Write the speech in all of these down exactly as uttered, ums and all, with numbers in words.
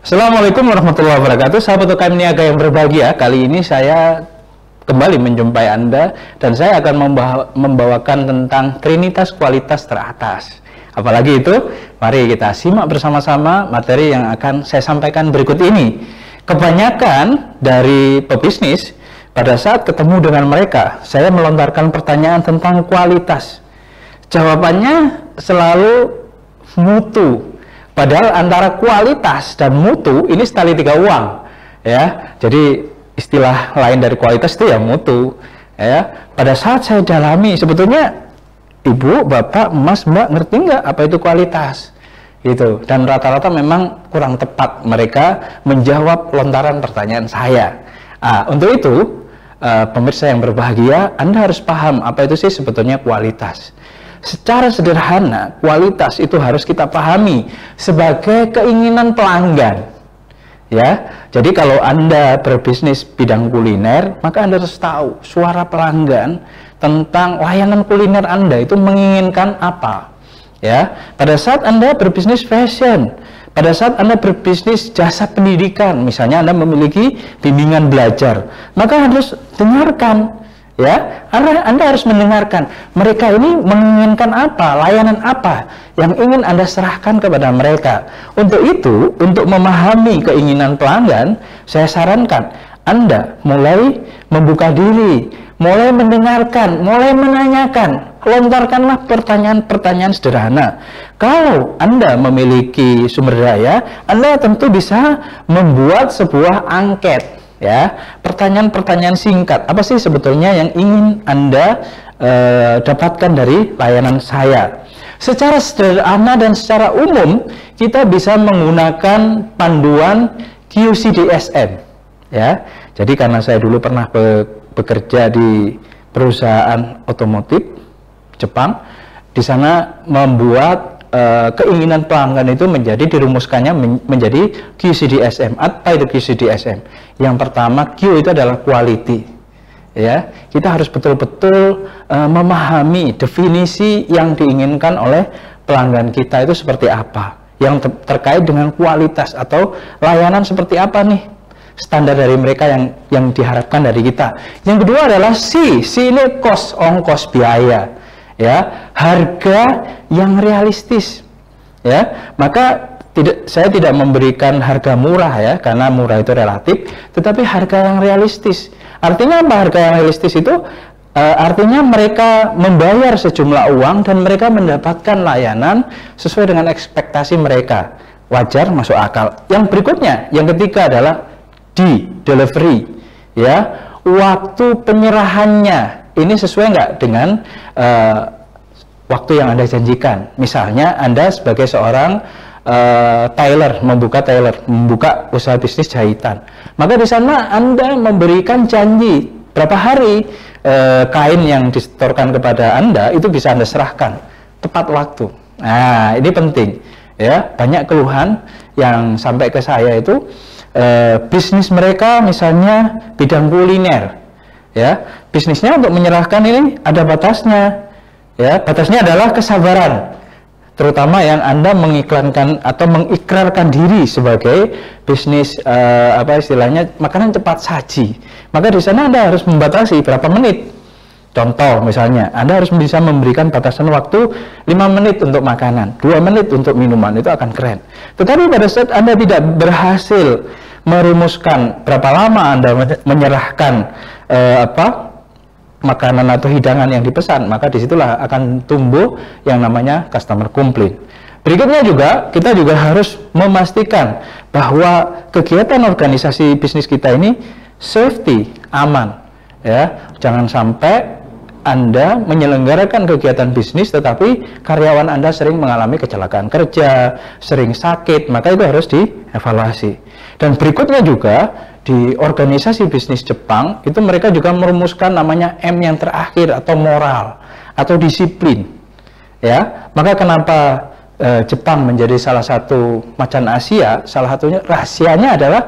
Assalamualaikum warahmatullahi wabarakatuh, sahabat U K M Niaga yang berbahagia. Kali ini saya kembali menjumpai Anda dan saya akan membawa, membawakan tentang trinitas kualitas teratas. Apalagi itu, mari kita simak bersama-sama materi yang akan saya sampaikan berikut ini. Kebanyakan dari pebisnis, pada saat ketemu dengan mereka, saya melontarkan pertanyaan tentang kualitas. Jawabannya selalu mutu. Padahal antara kualitas dan mutu ini setali tiga uang, ya. Jadi istilah lain dari kualitas itu ya mutu, ya. Pada saat saya dalami, sebetulnya ibu, bapak, mas, mbak ngerti nggak apa itu kualitas, gitu. Dan rata-rata memang kurang tepat mereka menjawab lontaran pertanyaan saya. Ah, untuk itu, uh, pemirsa yang berbahagia, Anda harus paham apa itu sih sebetulnya kualitas. Secara sederhana, kualitas itu harus kita pahami sebagai keinginan pelanggan. Ya, jadi kalau Anda berbisnis bidang kuliner, maka Anda harus tahu suara pelanggan tentang layanan kuliner Anda itu menginginkan apa. Ya, pada saat Anda berbisnis fashion, pada saat Anda berbisnis jasa pendidikan, misalnya Anda memiliki bimbingan belajar, maka harus dengarkan. Ya, Anda, Anda harus mendengarkan mereka ini menginginkan apa, layanan apa yang ingin Anda serahkan kepada mereka. Untuk itu, untuk memahami keinginan pelanggan, saya sarankan Anda mulai membuka diri, mulai mendengarkan, mulai menanyakan, lontarkanlah pertanyaan-pertanyaan sederhana. Kalau Anda memiliki sumber daya, Anda tentu bisa membuat sebuah angket. Ya, pertanyaan-pertanyaan singkat. Apa sih sebetulnya yang ingin Anda eh, dapatkan dari layanan saya? Secara sederhana dan secara umum, kita bisa menggunakan panduan Q C D S M. Ya, jadi karena saya dulu pernah be bekerja di perusahaan otomotif Jepang, di sana membuat Uh, keinginan pelanggan itu menjadi dirumuskannya men menjadi Q C D S M. Apa itu Q C D S M? Yang pertama, Q itu adalah quality. Ya, kita harus betul-betul uh, memahami definisi yang diinginkan oleh pelanggan kita itu seperti apa, yang ter terkait dengan kualitas atau layanan seperti apa nih standar dari mereka yang yang diharapkan dari kita. Yang kedua adalah C. C ini cost, ongkos, biaya. Ya, harga yang realistis. Ya, maka tidak, saya tidak memberikan harga murah ya, karena murah itu relatif, tetapi harga yang realistis. Artinya apa harga yang realistis itu? E, artinya mereka membayar sejumlah uang dan mereka mendapatkan layanan sesuai dengan ekspektasi mereka. Wajar, masuk akal. Yang berikutnya, yang ketiga adalah D, delivery. Ya, waktu penyerahannya ini sesuai nggak dengan uh, waktu yang Anda janjikan. Misalnya Anda sebagai seorang uh, tailor, membuka tailor, membuka usaha bisnis jahitan, maka di sana Anda memberikan janji berapa hari uh, kain yang disetorkan kepada Anda itu bisa Anda serahkan tepat waktu. Nah, ini penting ya. Banyak keluhan yang sampai ke saya itu uh, bisnis mereka misalnya bidang kuliner. Ya, bisnisnya untuk menyerahkan ini ada batasnya. Ya, batasnya adalah kesabaran. Terutama yang Anda mengiklankan atau mengikrarkan diri sebagai bisnis uh, apa istilahnya makanan cepat saji. Maka di sana Anda harus membatasi berapa menit. Contoh misalnya, Anda harus bisa memberikan batasan waktu lima menit untuk makanan, dua menit untuk minuman, itu akan keren. Tetapi pada saat Anda tidak berhasil merumuskan berapa lama Anda menyerahkan eh, apa makanan atau hidangan yang dipesan, maka disitulah akan tumbuh yang namanya customer complaint. Berikutnya juga kita juga harus memastikan bahwa kegiatan organisasi bisnis kita ini safety, aman. Ya, jangan sampai Anda menyelenggarakan kegiatan bisnis tetapi karyawan Anda sering mengalami kecelakaan kerja, sering sakit, maka itu harus dievaluasi. Dan berikutnya juga di organisasi bisnis Jepang itu mereka juga merumuskan namanya M yang terakhir atau moral atau disiplin. Ya, maka kenapa eh, Jepang menjadi salah satu macan Asia? Salah satunya rahasianya adalah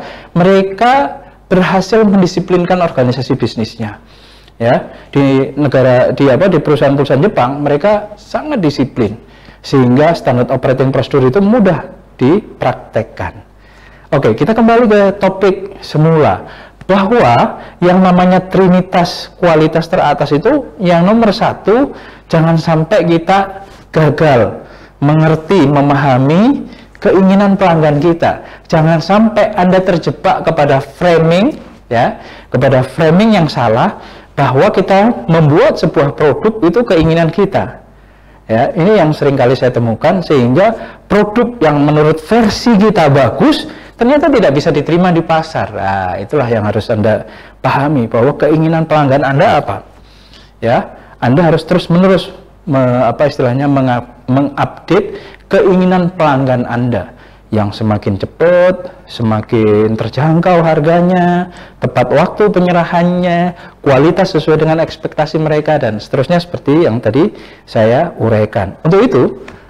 mereka berhasil mendisiplinkan organisasi bisnisnya. Ya, di negara di apa di perusahaan-perusahaan Jepang mereka sangat disiplin sehingga standar operating procedure itu mudah dipraktekkan. Oke, kita kembali ke topik semula, bahwa yang namanya trinitas kualitas teratas itu yang nomor satu, jangan sampai kita gagal mengerti, memahami keinginan pelanggan kita. Jangan sampai Anda terjebak kepada framing, ya, kepada framing yang salah, bahwa kita membuat sebuah produk itu keinginan kita. Ya, ini yang sering kali saya temukan, sehingga produk yang menurut versi kita bagus ternyata tidak bisa diterima di pasar. Nah, itulah yang harus Anda pahami, bahwa keinginan pelanggan Anda apa. Ya, Anda harus terus-menerus me, apa istilahnya mengupdate keinginan pelanggan Anda, yang semakin cepat, semakin terjangkau harganya, tepat waktu penyerahannya, kualitas sesuai dengan ekspektasi mereka, dan seterusnya seperti yang tadi saya uraikan. Untuk itu,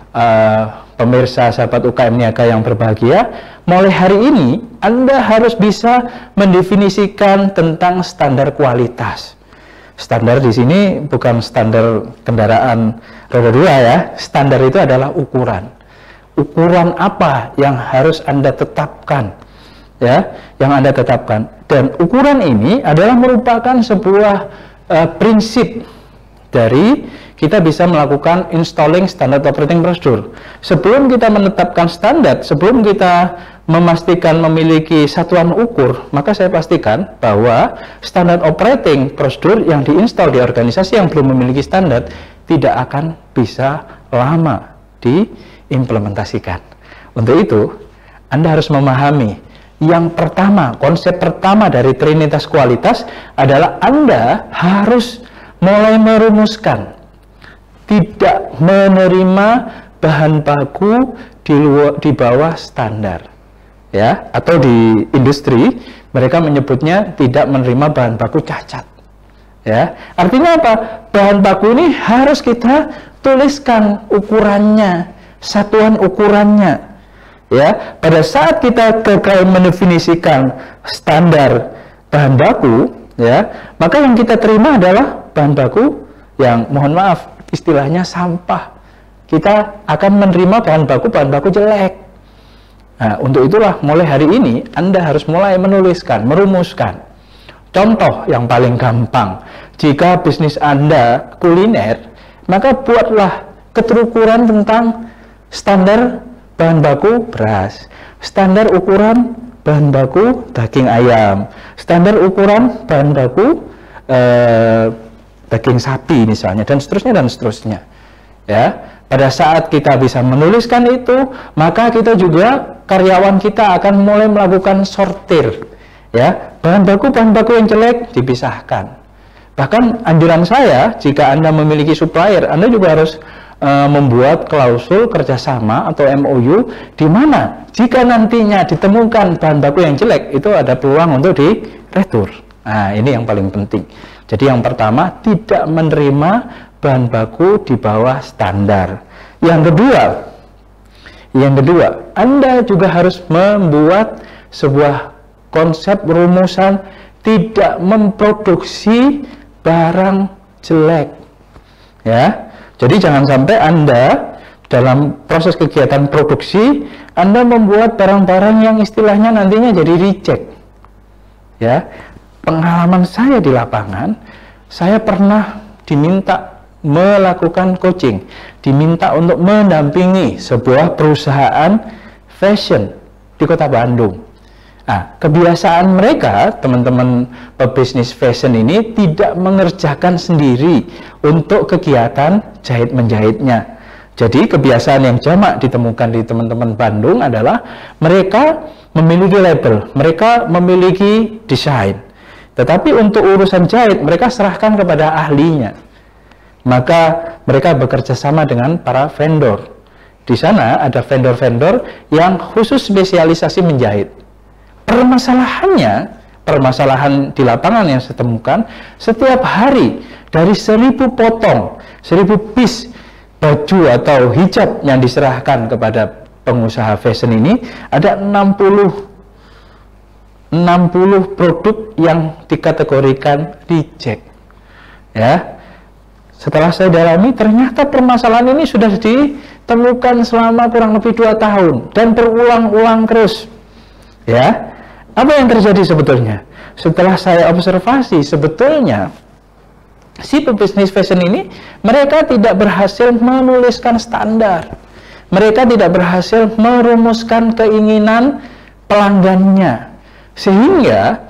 uh, pemirsa sahabat U K M Niaga yang berbahagia, mulai hari ini Anda harus bisa mendefinisikan tentang standar kualitas. Standar di sini bukan standar kendaraan roda dua ya, standar itu adalah ukuran. Ukuran apa yang harus Anda tetapkan, ya, yang Anda tetapkan, dan ukuran ini adalah merupakan sebuah uh, prinsip dari kita bisa melakukan installing standard operating procedure. Sebelum kita menetapkan standar, sebelum kita memastikan memiliki satuan ukur, maka saya pastikan bahwa standard operating procedure yang diinstal di organisasi yang belum memiliki standar tidak akan bisa lama diimplementasikan. Untuk itu, Anda harus memahami yang pertama, konsep pertama dari trinitas kualitas adalah Anda harus mulai merumuskan, tidak menerima bahan baku di luar, di bawah standar, ya, atau di industri mereka menyebutnya tidak menerima bahan baku cacat. Ya, artinya apa? Bahan baku ini harus kita tuliskan ukurannya, satuan ukurannya. Ya, pada saat kita gagal mendefinisikan standar bahan baku, ya, maka yang kita terima adalah bahan baku yang, mohon maaf, istilahnya sampah. Kita akan menerima bahan baku bahan baku jelek. Nah, untuk itulah mulai hari ini Anda harus mulai menuliskan, merumuskan. Contoh yang paling gampang, jika bisnis Anda kuliner, maka buatlah keterukuran tentang standar bahan baku beras, standar ukuran bahan baku daging ayam, standar ukuran bahan baku eh, daging sapi misalnya, dan seterusnya dan seterusnya. Ya, pada saat kita bisa menuliskan itu, maka kita juga, karyawan kita akan mulai melakukan sortir. Ya, bahan baku bahan baku yang jelek dipisahkan. Bahkan anjuran saya, jika Anda memiliki supplier, Anda juga harus uh, membuat klausul kerjasama atau M O U, di mana jika nantinya ditemukan bahan baku yang jelek, itu ada peluang untuk diretur. Nah, ini yang paling penting. Jadi yang pertama, tidak menerima bahan baku di bawah standar. Yang kedua, yang kedua, Anda juga harus membuat sebuah konsep rumusan tidak memproduksi barang jelek. Ya, jadi jangan sampai Anda dalam proses kegiatan produksi Anda membuat barang-barang yang istilahnya nantinya jadi reject. Ya, pengalaman saya di lapangan, saya pernah diminta melakukan coaching, diminta untuk mendampingi sebuah perusahaan fashion di Kota Bandung. Nah, kebiasaan mereka, teman-teman pebisnis fashion ini, tidak mengerjakan sendiri untuk kegiatan jahit-menjahitnya. Jadi kebiasaan yang jamak ditemukan di teman-teman Bandung adalah mereka memiliki label, mereka memiliki desain, tetapi untuk urusan jahit mereka serahkan kepada ahlinya. Maka mereka bekerja sama dengan para vendor. Di sana ada vendor-vendor yang khusus spesialisasi menjahit. Permasalahannya, permasalahan di lapangan yang saya temukan, setiap hari dari seribu potong, seribu piece baju atau hijab yang diserahkan kepada pengusaha fashion ini, ada enam puluh produk yang dikategorikan reject. Ya, setelah saya dalami, ternyata permasalahan ini sudah ditemukan selama kurang lebih dua tahun dan berulang-ulang terus. Ya, apa yang terjadi sebetulnya? Setelah saya observasi, sebetulnya si pebisnis fashion ini mereka tidak berhasil menuliskan standar, mereka tidak berhasil merumuskan keinginan pelanggannya, sehingga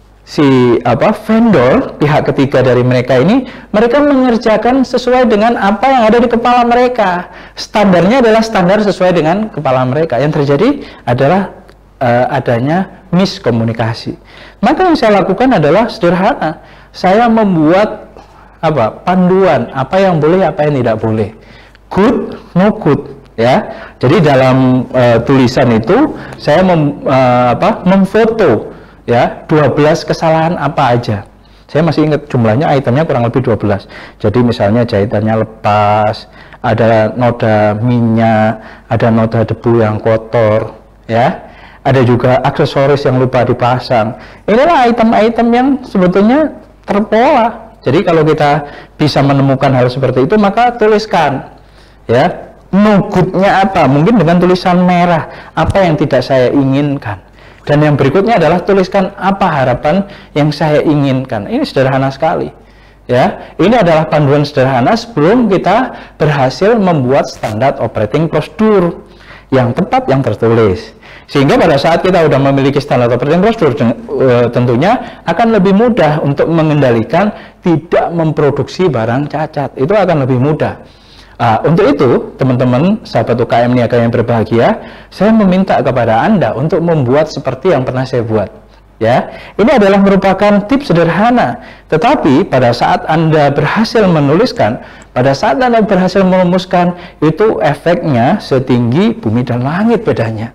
si apa vendor pihak ketiga dari mereka ini mereka mengerjakan sesuai dengan apa yang ada di kepala mereka. Standarnya adalah standar sesuai dengan kepala mereka. Yang terjadi adalah uh, adanya miskomunikasi. Maka yang saya lakukan adalah sederhana. Saya membuat apa panduan apa yang boleh, apa yang tidak boleh. Good, no good. Ya, jadi dalam uh, tulisan itu saya mem, uh, apa, memfoto ya dua belas kesalahan apa aja. Saya masih ingat jumlahnya, itemnya kurang lebih dua belas. Jadi misalnya jahitannya lepas, ada noda minyak, ada noda debu yang kotor, ya. Ada juga aksesoris yang lupa dipasang. Inilah item-item yang sebetulnya terpola. Jadi kalau kita bisa menemukan hal seperti itu, maka tuliskan, ya. No good-nya apa? Mungkin dengan tulisan merah, apa yang tidak saya inginkan. Dan yang berikutnya adalah tuliskan apa harapan yang saya inginkan. Ini sederhana sekali. Ya, ini adalah panduan sederhana sebelum kita berhasil membuat standar operating procedure yang tepat, yang tertulis. Sehingga pada saat kita sudah memiliki standar operating procedure, tentunya akan lebih mudah untuk mengendalikan tidak memproduksi barang cacat. Itu akan lebih mudah. Uh, untuk itu, teman-teman, sahabat U K M Niaga yang berbahagia, saya meminta kepada Anda untuk membuat seperti yang pernah saya buat. Ya, ini adalah merupakan tips sederhana, tetapi pada saat Anda berhasil menuliskan, pada saat Anda berhasil merumuskan, itu efeknya setinggi bumi dan langit bedanya.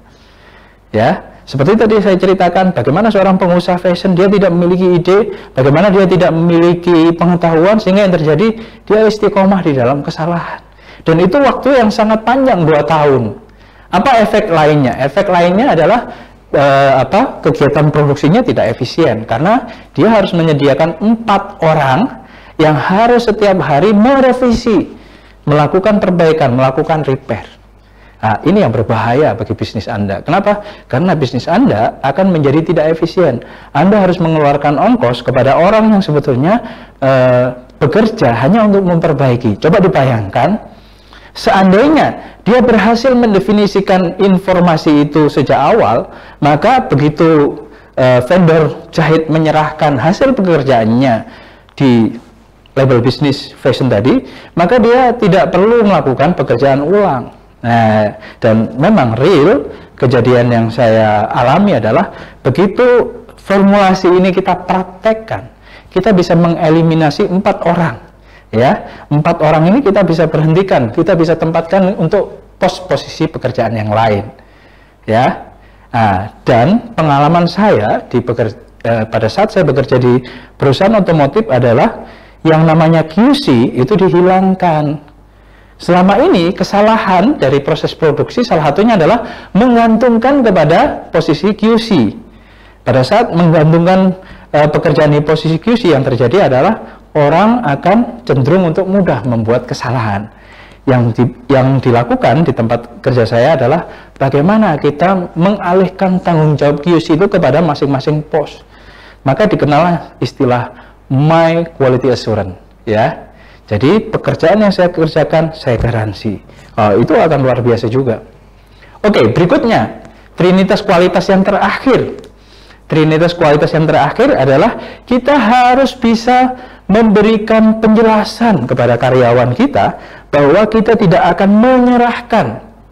Ya, seperti tadi saya ceritakan, bagaimana seorang pengusaha fashion dia tidak memiliki ide, bagaimana dia tidak memiliki pengetahuan, sehingga yang terjadi dia istiqomah di dalam kesalahan. Dan itu waktu yang sangat panjang, dua tahun. Apa efek lainnya? Efek lainnya adalah eh, apa? Kegiatan produksinya tidak efisien karena dia harus menyediakan empat orang yang harus setiap hari merevisi, melakukan perbaikan, melakukan repair. Nah, ini yang berbahaya bagi bisnis Anda. Kenapa? Karena bisnis Anda akan menjadi tidak efisien. Anda harus mengeluarkan ongkos kepada orang yang sebetulnya eh, bekerja hanya untuk memperbaiki. Coba dibayangkan, seandainya dia berhasil mendefinisikan informasi itu sejak awal, maka begitu uh, vendor jahit menyerahkan hasil pekerjaannya di label bisnis fashion tadi, maka dia tidak perlu melakukan pekerjaan ulang. Nah, dan memang real kejadian yang saya alami adalah begitu formulasi ini kita praktekkan, kita bisa mengeliminasi empat orang. Ya, empat orang ini kita bisa berhentikan, kita bisa tempatkan untuk pos posisi pekerjaan yang lain. Ya, nah, dan pengalaman saya di pekerja, eh, pada saat saya bekerja di perusahaan otomotif adalah yang namanya Q C itu dihilangkan. Selama ini kesalahan dari proses produksi salah satunya adalah menggantungkan kepada posisi Q C. Pada saat menggantungkan eh, pekerjaan di posisi Q C, yang terjadi adalah orang akan cenderung untuk mudah membuat kesalahan. Yang di, yang dilakukan di tempat kerja saya adalah bagaimana kita mengalihkan tanggung jawab Q C itu kepada masing-masing pos. Maka dikenallah istilah my quality assurance, ya. Jadi pekerjaan yang saya kerjakan saya garansi. Oh, itu akan luar biasa juga. Oke, berikutnya trinitas kualitas yang terakhir. Trinitas kualitas yang terakhir adalah kita harus bisa memberikan penjelasan kepada karyawan kita bahwa kita tidak akan menyerahkan,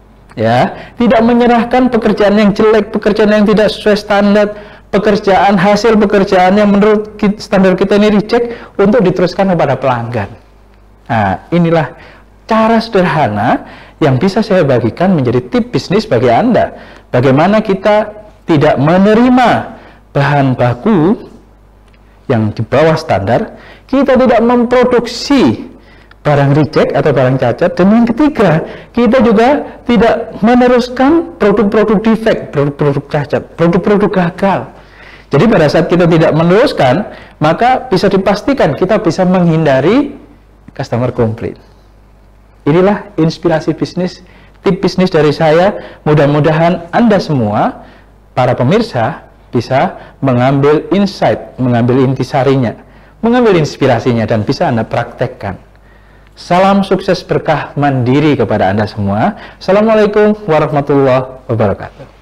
ya, tidak menyerahkan pekerjaan yang jelek, pekerjaan yang tidak sesuai standar, pekerjaan hasil pekerjaan yang menurut standar kita ini reject untuk diteruskan kepada pelanggan. Nah, inilah cara sederhana yang bisa saya bagikan menjadi tip bisnis bagi Anda. Bagaimana kita tidak menerima bahan baku yang di bawah standar, kita tidak memproduksi barang reject atau barang cacat, dan yang ketiga, kita juga tidak meneruskan produk-produk defect, produk-produk cacat, produk-produk gagal. Jadi pada saat kita tidak meneruskan, maka bisa dipastikan kita bisa menghindari customer complaint. Inilah inspirasi bisnis, tip bisnis dari saya. Mudah-mudahan Anda semua para pemirsa bisa mengambil insight, mengambil intisarinya, mengambil inspirasinya, dan bisa Anda praktekkan. Salam sukses berkah mandiri kepada Anda semua. Assalamualaikum warahmatullahi wabarakatuh.